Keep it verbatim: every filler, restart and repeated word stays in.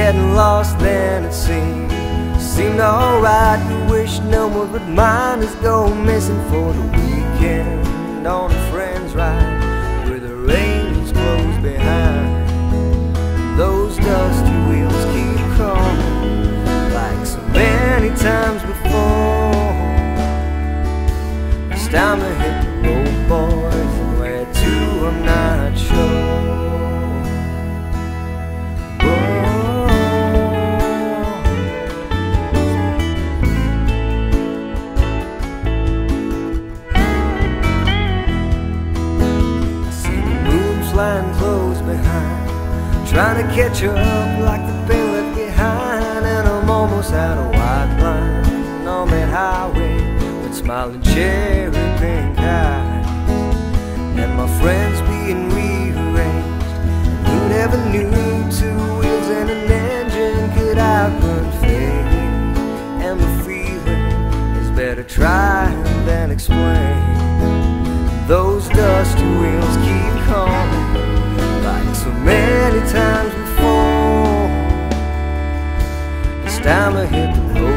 getting lost then it seemed Seemed alright to wish no one would mind us go missing for the weekend on a friend's ride where the rain is closed behind. Those dusty wheels keep crawling like so many times before. It's time to hit the road, boys, and where to I'm not sure. Lying close behind, trying to catch her up like the pain left behind. And I'm almost out of white line on that highway with smiling cherry pink eyes. And my friends being rearranged. Who never knew two wheels and an engine could outrun fate? And the feeling is better tried than explained. Those dusty wheels keep calling like so many times before. It's time to hit the road.